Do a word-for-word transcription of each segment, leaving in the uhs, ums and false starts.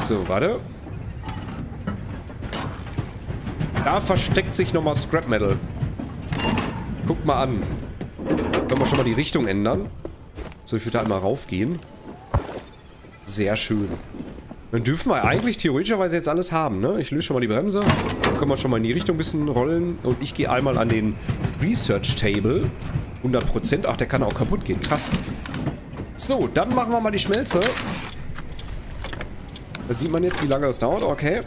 So, warte. Da versteckt sich nochmal Scrap Metal. Guck mal an. Können wir schon mal die Richtung ändern. So, ich würde da einmal raufgehen. Sehr schön. Dann dürfen wir eigentlich theoretischerweise jetzt alles haben, ne? Ich löse schon mal die Bremse. Dann können wir schon mal in die Richtung ein bisschen rollen. Und ich gehe einmal an den Research Table. hundert Prozent. Ach, der kann auch kaputt gehen. Krass. So, dann machen wir mal die Schmelze. Da sieht man jetzt, wie lange das dauert. Okay.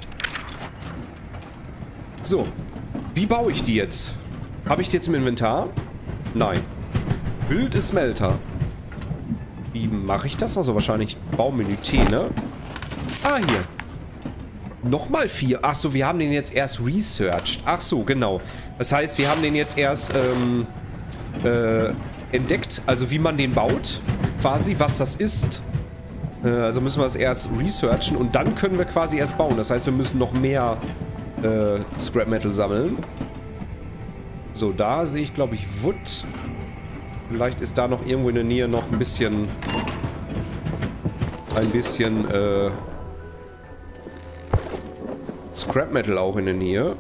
So. Wie baue ich die jetzt? Habe ich die jetzt im Inventar? Nein. Bild ist Smelter. Wie mache ich das? Also wahrscheinlich Baumenü T, ne? Ah, hier. Nochmal vier. Ach so, wir haben den jetzt erst researched. Ach so, genau. Das heißt, wir haben den jetzt erst ähm, äh, entdeckt. Also wie man den baut. Quasi, was das ist. Äh, also müssen wir es erst researchen. Und dann können wir quasi erst bauen. Das heißt, wir müssen noch mehr äh, Scrap Metal sammeln. So, da sehe ich, glaube ich, Wood. Vielleicht ist da noch irgendwo in der Nähe noch ein bisschen... Ein bisschen, äh... Scrap Metal auch in der Nähe.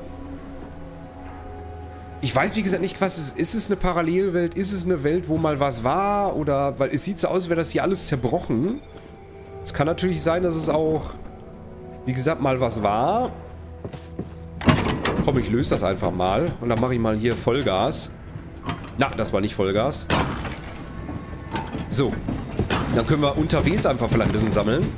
Ich weiß, wie gesagt, nicht, was es ist. Ist es eine Parallelwelt? Ist es eine Welt, wo mal was war? Oder... Weil es sieht so aus, als wäre das hier alles zerbrochen. Es kann natürlich sein, dass es auch... Wie gesagt, mal was war. Komm, ich löse das einfach mal. Und dann mache ich mal hier Vollgas. Na, das war nicht Vollgas. So. Dann können wir unterwegs einfach vielleicht ein bisschen sammeln.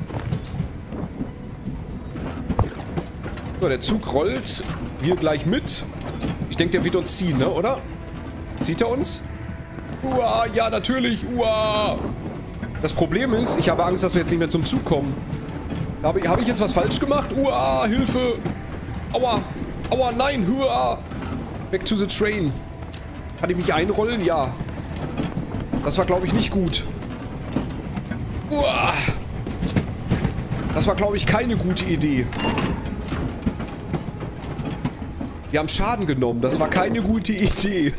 So, der Zug rollt. Wir gleich mit. Ich denke, der wird uns ziehen, ne, oder? Zieht er uns? Uah, ja, natürlich. Uah. Das Problem ist, ich habe Angst, dass wir jetzt nicht mehr zum Zug kommen. Habe ich, habe ich jetzt was falsch gemacht? Uah, Hilfe. Aua. Aua, nein. Uah. Back to the train. Kann ich mich einrollen? Ja. Das war, glaube ich, nicht gut. Uah. Das war, glaube ich, keine gute Idee. Wir haben Schaden genommen. Das war keine gute Idee.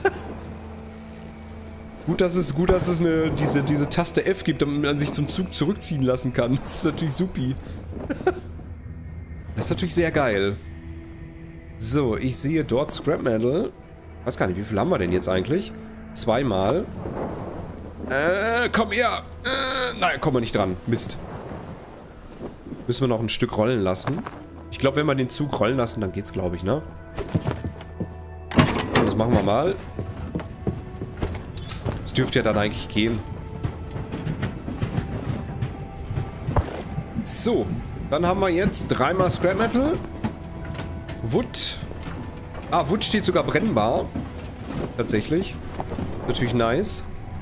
Gut, dass es, gut, dass es eine, diese, diese Taste F gibt, damit man sich zum Zug zurückziehen lassen kann. Das ist natürlich supi. Das ist natürlich sehr geil. So, ich sehe dort Scrap Metal. Weiß gar nicht, wie viel haben wir denn jetzt eigentlich? Zweimal. Äh, komm her. Äh, nein, kommen wir nicht dran. Mist. Müssen wir noch ein Stück rollen lassen. Ich glaube, wenn wir den Zug rollen lassen, dann geht's, glaube ich, ne? Das machen wir mal. Das dürfte ja dann eigentlich gehen. So. Dann haben wir jetzt dreimal Scrap Metal. Wood. Ah, Wood steht sogar brennbar. Tatsächlich. Natürlich nice.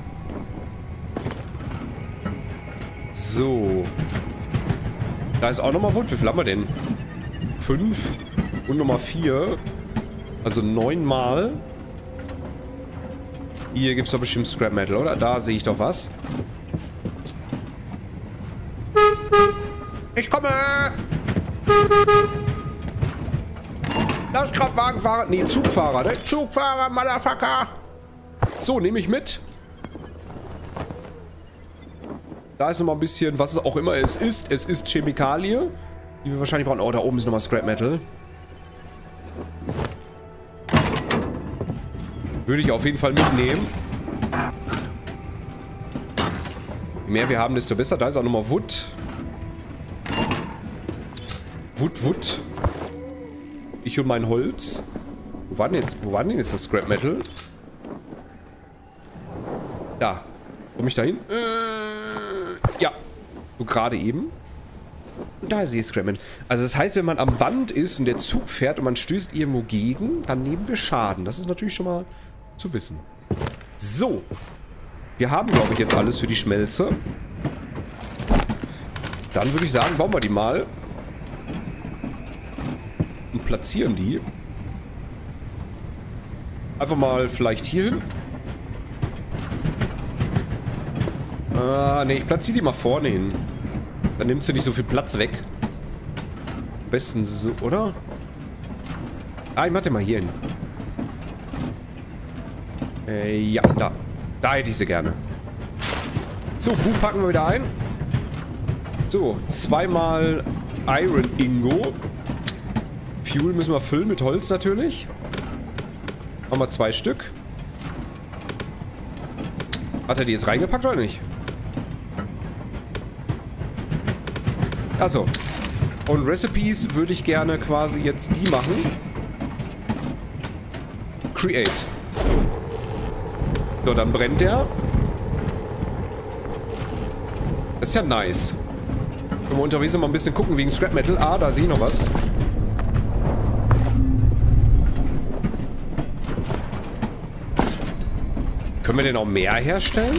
So. Da ist auch nochmal Wood. Wie viel haben wir denn? Fünf. Und Nummer vier. Also neunmal. Hier gibt es doch bestimmt Scrap Metal, oder? Da sehe ich doch was. Ich komme! Das Kraftwagenfahrer. Nee, Zugfahrer, ne? Zugfahrer, Motherfucker! So, nehme ich mit. Da ist nochmal ein bisschen, was es auch immer es ist. Es ist Chemikalie, die wir wahrscheinlich brauchen. Oh, da oben ist nochmal Scrap Metal. Würde ich auf jeden Fall mitnehmen. Je mehr wir haben, desto besser. Da ist auch nochmal Wood. Wood, Wood. Ich und mein Holz. Wo war denn jetzt, wo war denn jetzt das Scrap Metal? Da. Komme ich da hin? Äh, ja. So gerade eben. Und da ist die Scrap Metal. Also das heißt, wenn man am Band ist und der Zug fährt und man stößt irgendwo gegen, dann nehmen wir Schaden. Das ist natürlich schon mal zu wissen. So. Wir haben, glaube ich, jetzt alles für die Schmelze. Dann würde ich sagen, bauen wir die mal. Und platzieren die. Einfach mal vielleicht hier hin. Ah, ne, ich platziere die mal vorne hin. Dann nimmst du nicht so viel Platz weg. Am besten so, oder? Ah, ich mach den mal hier hin. Äh, ja, da. Da hätte ich sie gerne. So, Buch packen wir wieder ein. So, zweimal Iron Ingo. Fuel müssen wir füllen mit Holz natürlich. Haben wir zwei Stück. Hat er die jetzt reingepackt oder nicht? Achso. Und Recipes würde ich gerne quasi jetzt die machen. Create. So, dann brennt der. Das ist ja nice. Können wir unterwegs noch mal ein bisschen gucken wegen Scrap Metal. Ah, da sehe ich noch was. Können wir denn auch mehr herstellen?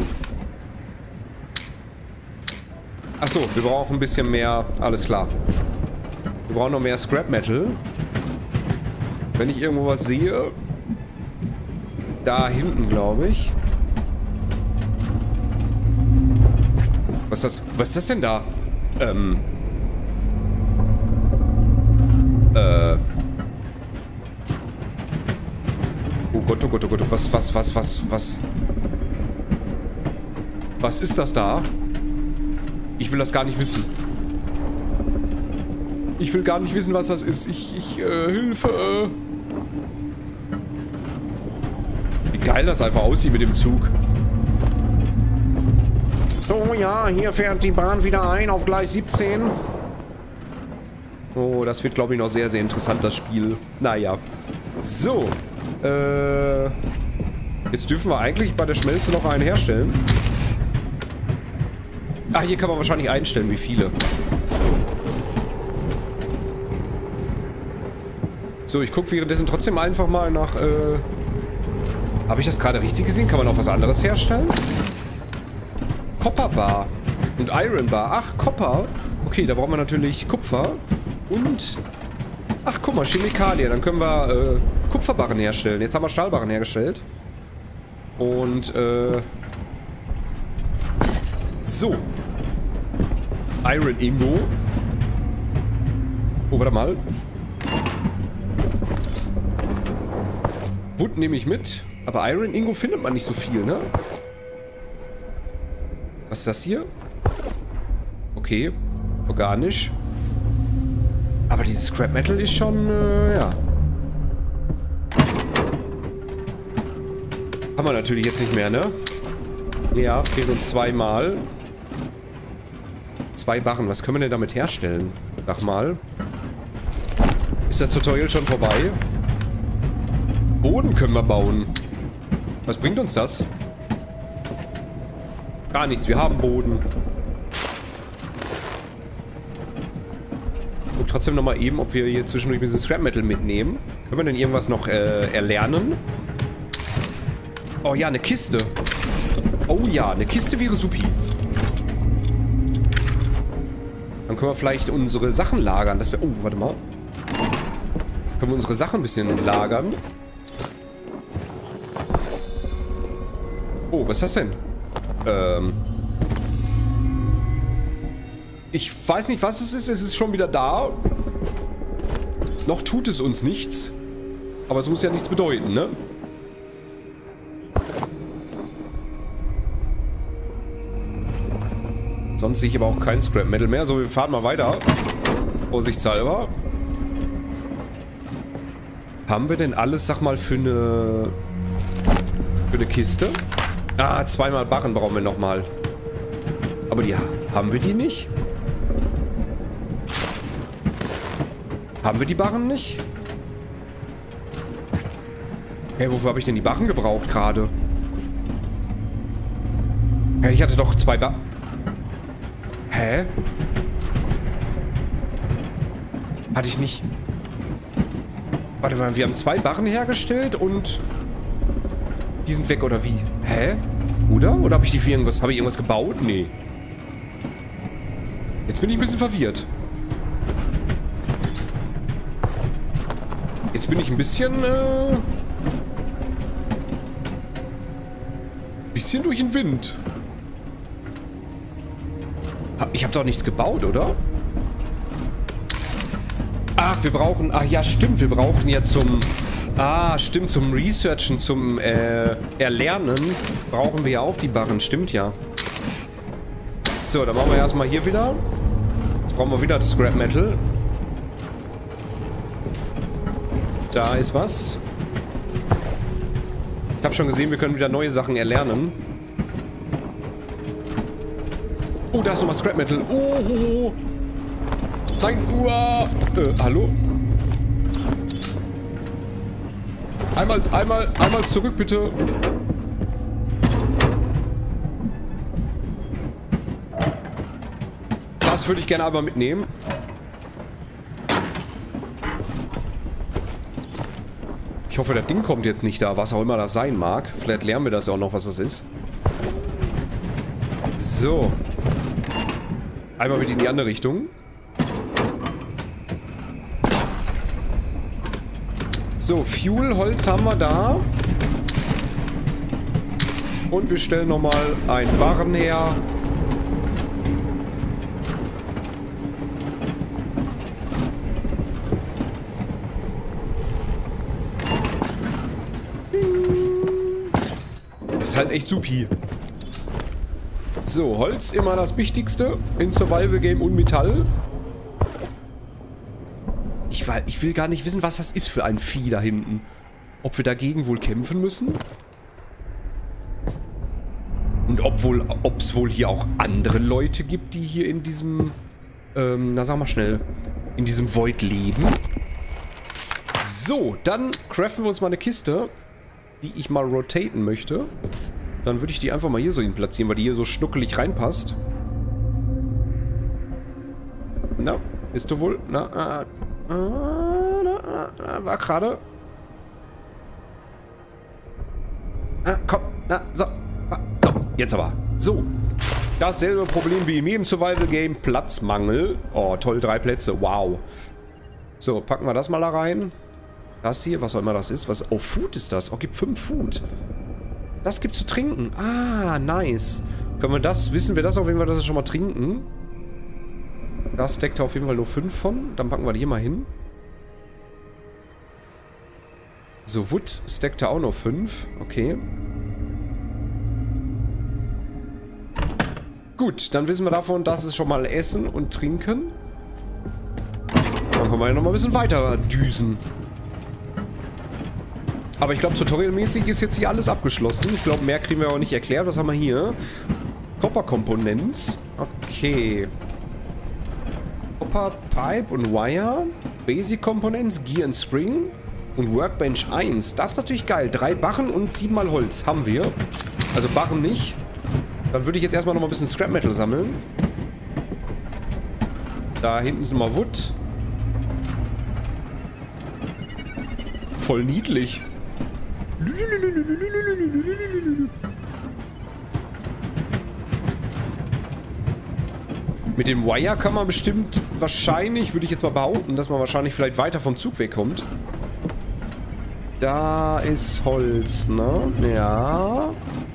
Achso, wir brauchen ein bisschen mehr. Alles klar. Wir brauchen noch mehr Scrap Metal. Wenn ich irgendwo was sehe. Da hinten, glaube ich. Was ist das? Was ist das denn da? Ähm. Äh. Oh Gott, oh Gott, oh Gott. Was, was, was, was, was? Was ist das da? Ich will das gar nicht wissen. Ich will gar nicht wissen, was das ist. Ich, ich, äh, Hilfe. Wie geil das einfach aussieht mit dem Zug. So, ja, hier fährt die Bahn wieder ein auf Gleis siebzehn. Oh, das wird, glaube ich, noch sehr, sehr interessant, das Spiel. Naja. So. Äh. Jetzt dürfen wir eigentlich bei der Schmelze noch einen herstellen. Ah, hier kann man wahrscheinlich einstellen, wie viele. So, ich gucke währenddessen trotzdem einfach mal nach, äh... Habe ich das gerade richtig gesehen? Kann man auch was anderes herstellen? Copper Bar und Iron Bar. Ach, Copper. Okay, da brauchen wir natürlich Kupfer und... Ach, guck mal, Chemikalien. Dann können wir äh, Kupferbarren herstellen. Jetzt haben wir Stahlbarren hergestellt. Und, äh... So. Iron Ingo. Oh, warte mal. Wood nehme ich mit. Aber Iron Ingo findet man nicht so viel, ne? Was ist das hier? Okay. Organisch. Aber dieses Scrap Metal ist schon, äh, ja. Haben wir natürlich jetzt nicht mehr, ne? Ja, fehlen uns zweimal. Zwei Barren. Was können wir denn damit herstellen? Sag mal. Ist das Tutorial schon vorbei? Boden können wir bauen. Was bringt uns das? Gar nichts. Wir haben Boden. Guck trotzdem nochmal eben, ob wir hier zwischendurch ein bisschen Scrap Metal mitnehmen. Können wir denn irgendwas noch äh, erlernen? Oh ja, eine Kiste. Oh ja, eine Kiste wäre supi. Dann können wir vielleicht unsere Sachen lagern. Das wäre... Oh, warte mal. Können wir unsere Sachen ein bisschen lagern? Oh, was ist das denn? Ähm... Ich weiß nicht, was es ist. Es ist schon wieder da. Noch tut es uns nichts. Aber es muss ja nichts bedeuten, ne? Sonst sehe ich aber auch kein Scrap Metal mehr. So, wir fahren mal weiter. Vorsichtshalber. Haben wir denn alles, sag mal, für eine... Für eine Kiste? Ah, zweimal Barren brauchen wir nochmal. Aber die... Haben wir die nicht? Haben wir die Barren nicht? Hey, wofür habe ich denn die Barren gebraucht gerade? Hey, ich hatte doch zwei Barren... Hä? Hatte ich nicht... Warte mal, wir haben zwei Barren hergestellt und... Die sind weg, oder wie? Hä? Oder? Oder habe ich die für irgendwas... Habe ich irgendwas gebaut? Nee. Jetzt bin ich ein bisschen verwirrt. Jetzt bin ich ein bisschen, äh... bisschen durch den Wind. Ich habe doch nichts gebaut, oder? Ach, wir brauchen... Ach ja, stimmt. Wir brauchen ja zum... Ah, stimmt. Zum Researchen, zum äh, Erlernen brauchen wir ja auch die Barren. Stimmt ja. So, dann machen wir erstmal hier wieder. brauchen wir wieder Scrap Metal. Da ist was. Ich habe schon gesehen, wir können wieder neue Sachen erlernen. Oh, da ist nochmal Scrap Metal. Oh, oh, oh. Nein, uah. Äh, hallo? Einmal, einmal, einmal zurück, bitte. Das würde ich gerne aber mitnehmen. Ich hoffe, das Ding kommt jetzt nicht da, was auch immer das sein mag. Vielleicht lernen wir das auch noch, was das ist. So. Einmal mit in die andere Richtung. So, Fuel, Holz haben wir da. Und wir stellen nochmal einen Barren her. Das ist halt echt supi. So, Holz immer das Wichtigste in Survival Game und Metall. Ich, ich will gar nicht wissen, was das ist für ein Vieh da hinten. Ob wir dagegen wohl kämpfen müssen? Und ob wohl, ob es wohl hier auch andere Leute gibt, die hier in diesem, ähm, na sag mal schnell, in diesem Void leben. So, dann craften wir uns mal eine Kiste, die ich mal rotaten möchte. Dann würde ich die einfach mal hier so hin platzieren, weil die hier so schnuckelig reinpasst. Na, bist du wohl? Na, na, na, na, na war gerade. Ah, komm, na, so. So, jetzt aber. So. Dasselbe Problem wie in jedem Survival-Game. Platzmangel. Oh, toll, drei Plätze. Wow. So, packen wir das mal da rein. Das hier, was auch immer das ist. Was? Oh, Food ist das. Oh, gibt fünf Food. Das gibt's zu trinken. Ah, nice. Können wir das, wissen wir das auf jeden Fall, dass wir schon mal trinken? Da steckt auf jeden Fall nur fünf von. Dann packen wir die hier mal hin. So, Wood steckt da auch noch fünf. Okay. Gut, dann wissen wir davon, dass es schon mal Essen und Trinken. Dann können wir ja noch mal ein bisschen weiter düsen. Aber ich glaube, tutorialmäßig ist jetzt hier alles abgeschlossen. Ich glaube, mehr kriegen wir auch nicht erklärt. Was haben wir hier? Copper Components. Okay. Copper, Pipe und Wire. Basic Components, Gear and Spring. Und Workbench eins. Das ist natürlich geil. Drei Barren und siebenmal Holz haben wir. Also Barren nicht. Dann würde ich jetzt erstmal noch mal ein bisschen Scrap Metal sammeln. Da hinten ist nochmal Wood. Voll niedlich. Mit dem Wire kann man bestimmt wahrscheinlich, würde ich jetzt mal behaupten, dass man wahrscheinlich vielleicht weiter vom Zug wegkommt. Da ist Holz, ne? Ja.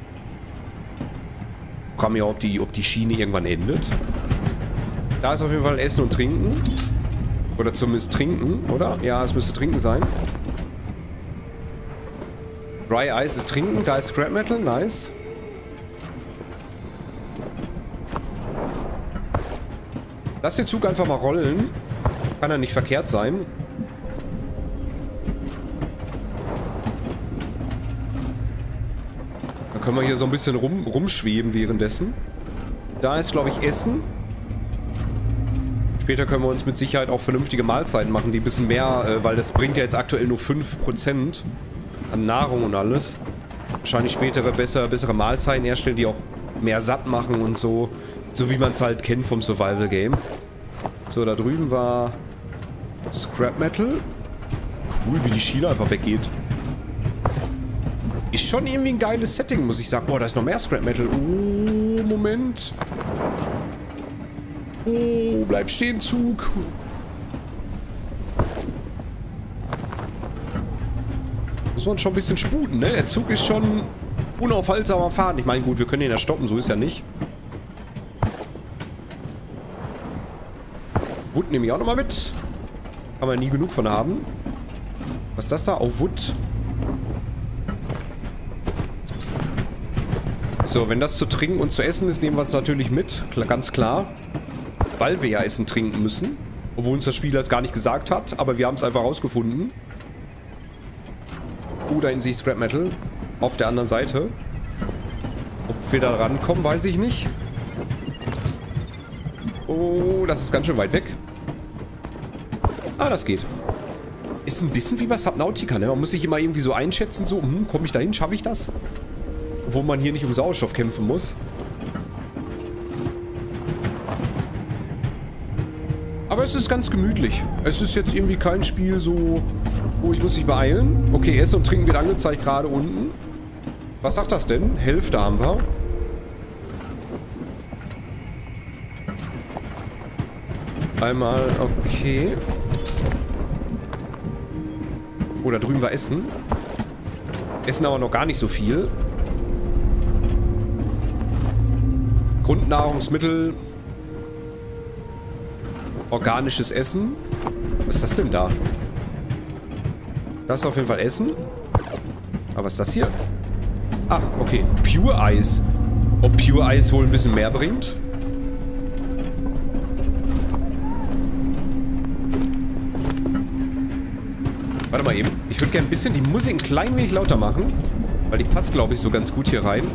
Gucken wir, ob die, ob die Schiene irgendwann endet. Da ist auf jeden Fall Essen und Trinken. Oder zumindest Trinken, oder? Ja, es müsste Trinken sein. Dry Ice ist Trinken, da ist Scrap Metal, nice. Lass den Zug einfach mal rollen. Kann ja nicht verkehrt sein. Dann können wir hier so ein bisschen rum, rumschweben währenddessen. Da ist, glaube ich, Essen. Später können wir uns mit Sicherheit auch vernünftige Mahlzeiten machen, die ein bisschen mehr, äh, weil das bringt ja jetzt aktuell nur fünf Prozent. An Nahrung und alles. Wahrscheinlich spätere, besser, bessere Mahlzeiten herstellen, die auch mehr satt machen und so. So wie man es halt kennt vom Survival Game. So, da drüben war Scrap Metal. Cool, wie die Schiene einfach weggeht. Ist schon irgendwie ein geiles Setting, muss ich sagen. Boah, da ist noch mehr Scrap Metal. Oh, Moment. Oh, bleib stehen, Zug. Muss man schon ein bisschen sputen, ne? Der Zug ist schon unaufhaltsam am Fahren. Ich meine, gut, wir können ihn ja stoppen, so ist ja nicht. Wood nehme ich auch nochmal mit. Kann man nie genug von haben. Was ist das da? Auf Wood. So, wenn das zu trinken und zu essen ist, nehmen wir es natürlich mit. Ganz klar. weil wir ja Essen trinken müssen. Obwohl uns das Spiel das gar nicht gesagt hat, aber wir haben es einfach rausgefunden. Oh, da hinten sehe ich Scrap Metal. Auf der anderen Seite. Ob wir da rankommen, weiß ich nicht. Oh, das ist ganz schön weit weg. Ah, das geht. Ist ein bisschen wie bei Subnautica, ne? Man muss sich immer irgendwie so einschätzen, so, hm, komme ich da hin, schaffe ich das? Obwohl man hier nicht um Sauerstoff kämpfen muss. Aber es ist ganz gemütlich. Es ist jetzt irgendwie kein Spiel so, oh, ich muss mich beeilen. Okay, Essen und Trinken wird angezeigt gerade unten. Was sagt das denn? Hälfte haben wir. Einmal, okay. Oh, da drüben war Essen. Essen aber noch gar nicht so viel. Grundnahrungsmittel. Organisches Essen. Was ist das denn da? Das ist auf jeden Fall Essen. Aber was ist das hier? Ah, okay. Pure Eis. Ob Pure Eis wohl ein bisschen mehr bringt? Warte mal eben. Ich würde gerne ein bisschen die Musik ein klein wenig lauter machen. Weil die passt, glaube ich, so ganz gut hier rein.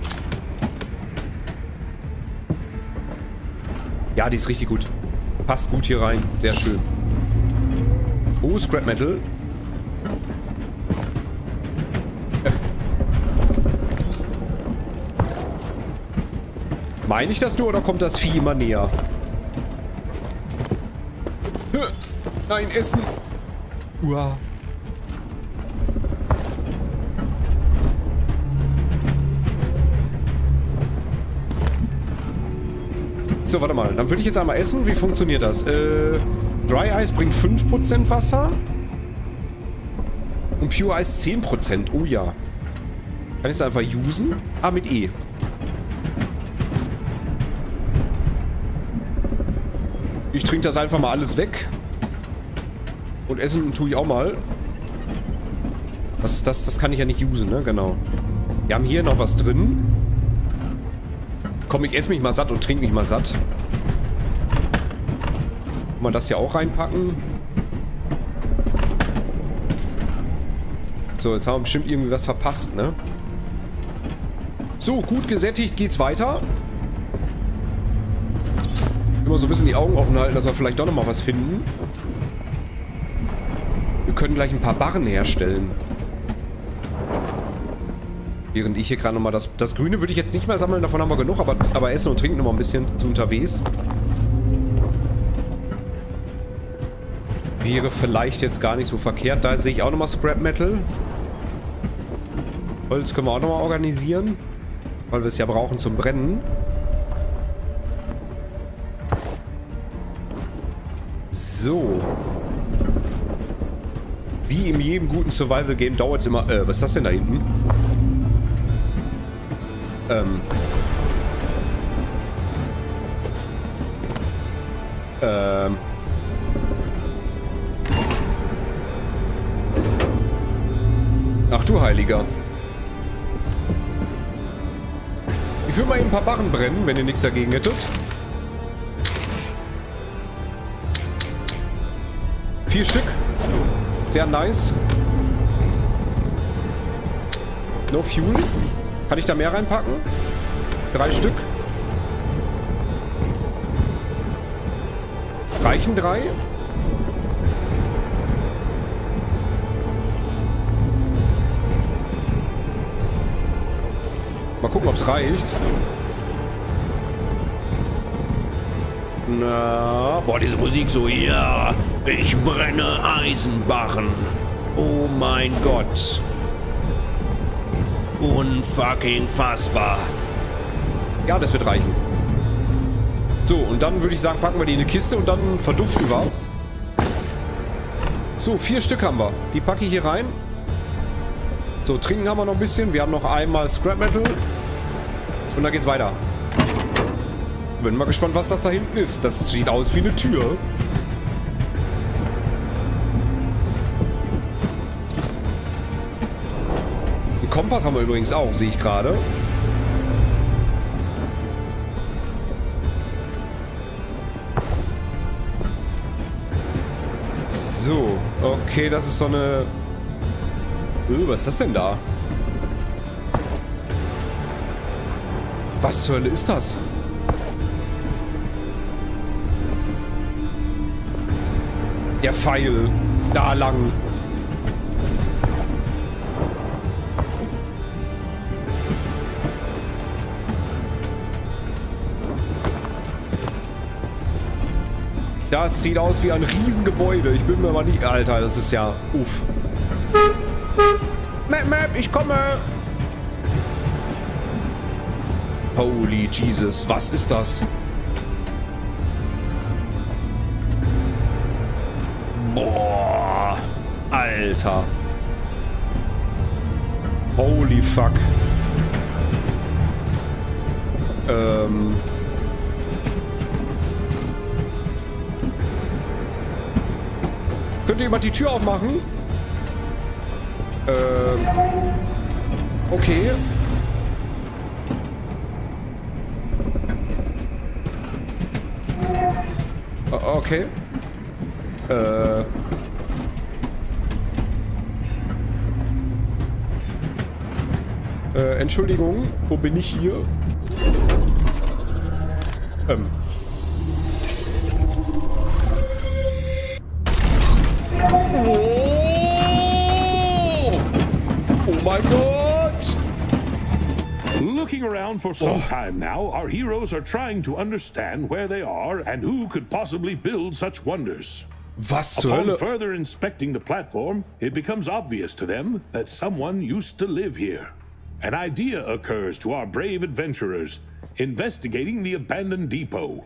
Ja, die ist richtig gut. Passt gut hier rein. Sehr schön. Oh, Scrap Metal. Äh. Meine ich das nur oder kommt das Vieh immer näher? Hö. Nein, Essen. Uah. So, warte mal. Dann würde ich jetzt einmal essen. Wie funktioniert das? Äh, Dry Ice bringt fünf Prozent Wasser. Und Pure Ice zehn Prozent. Oh ja. Kann ich es einfach usen? Ah, mit E. Ich trinke das einfach mal alles weg. Und essen tue ich auch mal. Was ist das? Das kann ich ja nicht usen, ne? Genau. Wir haben hier noch was drin. Komm, ich esse mich mal satt und trinke mich mal satt. Kann man das hier auch reinpacken? So, jetzt haben wir bestimmt irgendwie was verpasst, ne? So, gut gesättigt geht's weiter. Immer so ein bisschen die Augen offen halten, dass wir vielleicht doch nochmal was finden. Wir können gleich ein paar Barren herstellen. Während ich hier gerade nochmal das... Das Grüne würde ich jetzt nicht mehr sammeln, davon haben wir genug, aber, aber essen und trinken nochmal ein bisschen unterwegs. Wäre vielleicht jetzt gar nicht so verkehrt. Da sehe ich auch nochmal Scrap Metal. Holz können wir auch nochmal organisieren. Weil wir es ja brauchen zum Brennen. So. Wie in jedem guten Survival-Game dauert es immer... Äh, was ist das denn da hinten? Ähm. Ähm. Ach du Heiliger. Ich will mal eben ein paar Barren brennen, wenn ihr nichts dagegen hättet. Vier Stück. Sehr nice. No Fuel. Kann ich da mehr reinpacken? Drei Stück. Reichen drei? Mal gucken, ob es reicht. Na, boah, diese Musik so, ja, ich brenne Eisenbarren. Oh mein Gott. Unfucking fassbar. Ja, das wird reichen. So, und dann würde ich sagen, packen wir die in eine Kiste und dann verduften wir. So, vier Stück haben wir. Die packe ich hier rein. So, trinken haben wir noch ein bisschen. Wir haben noch einmal Scrap Metal. Und dann geht's weiter. Bin mal gespannt, was das da hinten ist. Das sieht aus wie eine Tür. Einen Kompass haben wir übrigens auch, sehe ich gerade. So, okay, das ist so eine... Öh, was ist das denn da? Was zur Hölle ist das? Der Pfeil. Da lang. Das sieht aus wie ein Riesengebäude. Ich bin mir aber nicht... Alter, das ist ja... Uff. Map, Map, ich komme. Holy Jesus, was ist das? Boah. Alter. Holy fuck. Ähm... Könnt ihr jemand die Tür aufmachen? Ähm. Okay. Okay. Äh. Äh, Entschuldigung, wo bin ich hier? Ähm. Oh my God! Looking around for some Oh. time now, our heroes are trying to understand where they are and who could possibly build such wonders. Was zur Upon Hölle? further inspecting the platform, it becomes obvious to them that someone used to live here. An idea occurs to our brave adventurers, investigating the abandoned depot.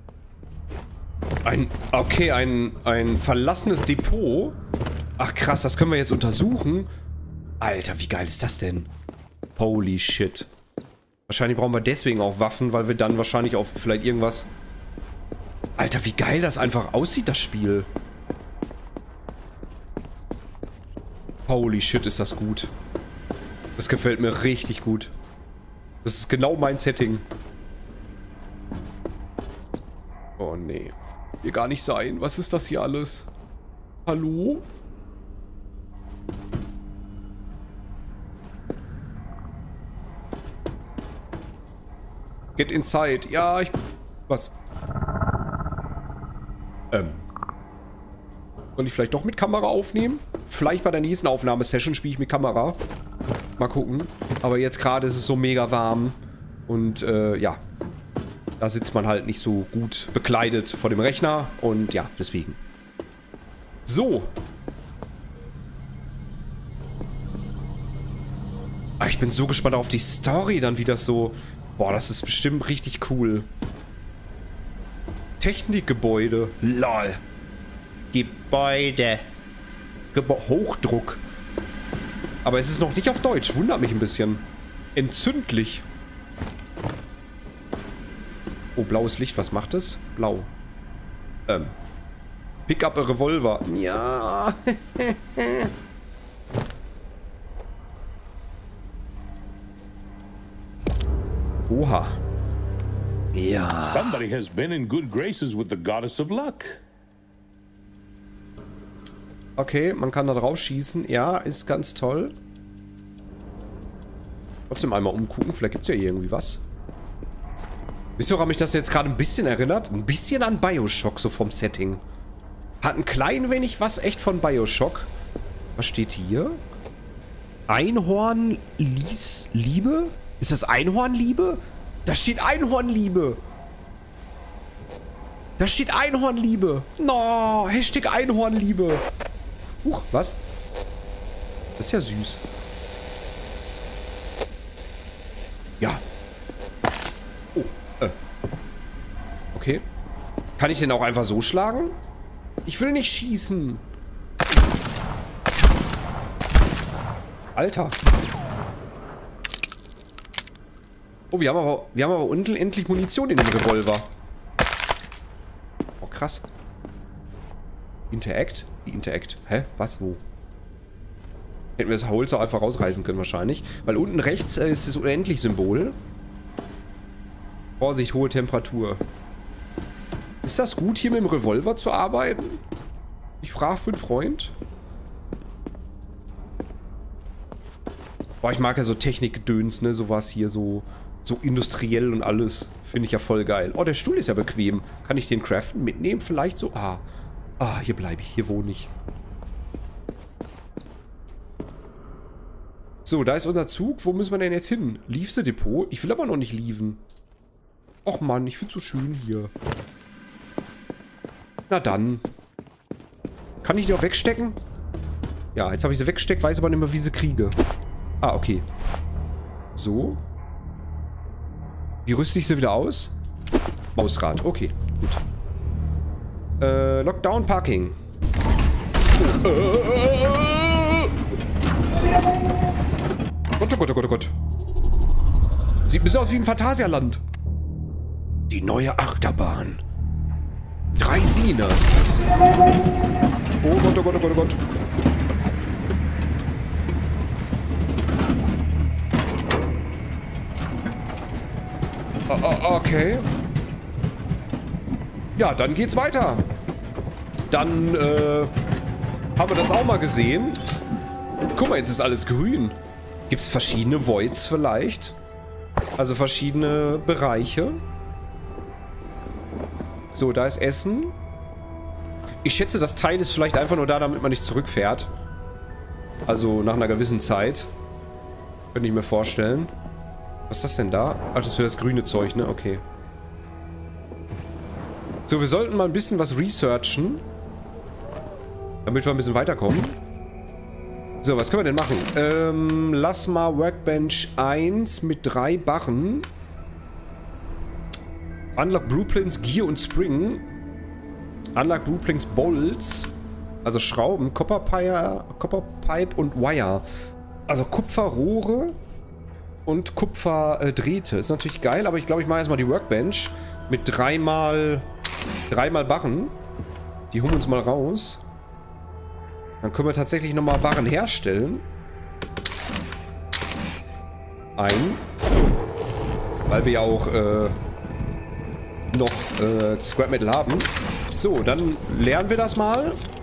Ein, okay, ein, ein verlassenes Depot. Ach krass, das können wir jetzt untersuchen. Alter, wie geil ist das denn? Holy shit. Wahrscheinlich brauchen wir deswegen auch Waffen, weil wir dann wahrscheinlich auch vielleicht irgendwas... Alter, wie geil das einfach aussieht, das Spiel. Holy shit, ist das gut. Das gefällt mir richtig gut. Das ist genau mein Setting. Oh nee. Hier gar nicht sein. Was ist das hier alles? Hallo? Get inside. Ja, ich... Was? Ähm. Soll ich vielleicht doch mit Kamera aufnehmen? Vielleicht bei der nächsten Aufnahmesession spiele ich mit Kamera. Mal gucken. Aber jetzt gerade ist es so mega warm. Und, äh, ja. Da sitzt man halt nicht so gut bekleidet vor dem Rechner. Und ja, deswegen. So. Ah, ich bin so gespannt auf die Story dann, wie das so... Boah, das ist bestimmt richtig cool. Technikgebäude. Lol. Gebäude. Gebo Hochdruck. Aber es ist noch nicht auf Deutsch. Wundert mich ein bisschen. Entzündlich. Oh, blaues Licht. Was macht es? Blau. Ähm. Pick up a Revolver. Ja. Oha. Ja. Somebody has been in good graces with the goddess of luck. Okay, man kann da drauf schießen. Ja, ist ganz toll. Trotzdem einmal umgucken. Vielleicht gibt es ja hier irgendwie was. Wisst ihr, woran mich das jetzt gerade ein bisschen erinnert? Ein bisschen an Bioshock, so vom Setting. Hat ein klein wenig was echt von Bioshock. Was steht hier? Einhorn Lies Liebe? Ist das Einhornliebe? Da steht Einhornliebe. Da steht Einhornliebe. No, Hashtag Einhornliebe. Huch, was? Das ist ja süß. Ja. Oh, äh. Okay. Kann ich den auch einfach so schlagen? Ich will nicht schießen. Alter. Oh, wir haben aber, wir haben aber unendlich Munition in dem Revolver. Oh, krass. Interact? Wie Interact? Hä? Was? Wo? Hätten wir das Holz auch einfach rausreißen können wahrscheinlich. Weil unten rechts äh, ist das Unendlich-Symbol. Vorsicht, hohe Temperatur. Ist das gut, hier mit dem Revolver zu arbeiten? Ich frage für einen Freund. Boah, ich mag ja so Technikgedöns, ne? Sowas hier, so, so industriell und alles. Finde ich ja voll geil. Oh, der Stuhl ist ja bequem. Kann ich den craften? Mitnehmen? Vielleicht so? Ah. Ah, hier bleibe ich. Hier wohne ich. So, da ist unser Zug. Wo müssen wir denn jetzt hin? Leafse-Depot? Ich will aber noch nicht leaven. Och Mann, ich finde es so schön hier. Na dann. Kann ich die auch wegstecken? Ja, jetzt habe ich sie weggesteckt, weiß aber nicht mehr, wie sie kriege. Ah, okay. So. Wie rüste ich sie wieder aus? Mausrad, okay, gut. Äh, Lockdown Parking. Oh, äh, Gott, oh Gott, oh Gott, oh Gott. Sieht ein bisschen aus wie ein Phantasialand. Die neue Achterbahn. Draisine. Oh Gott, oh Gott, oh Gott, oh Gott. Oh, okay. Ja, dann geht's weiter. Dann, äh, haben wir das auch mal gesehen. Guck mal, jetzt ist alles grün. Gibt es verschiedene Voids vielleicht? Also verschiedene Bereiche. So, da ist Essen. Ich schätze, das Teil ist vielleicht einfach nur da, damit man nicht zurückfährt. Also nach einer gewissen Zeit. Könnte ich mir vorstellen. Was ist das denn da? Ach, das wäre das grüne Zeug, ne? Okay. So, wir sollten mal ein bisschen was researchen. Damit wir ein bisschen weiterkommen. So, was können wir denn machen? Ähm, lass mal Workbench eins mit drei Barren. Unlock Blueprints, Gear und Spring. Unlock Blueprints, Bolts. Also Schrauben, Copperpipe, Copperpipe und Wire. Also Kupferrohre und Kupferdrähte. Ist natürlich geil, aber ich glaube, ich mache erstmal die Workbench mit dreimal, dreimal Barren. Die holen wir uns mal raus. Dann können wir tatsächlich nochmal Barren herstellen. Ein. Weil wir ja auch äh, noch äh, Scrap Metal haben. So, dann lernen wir das mal.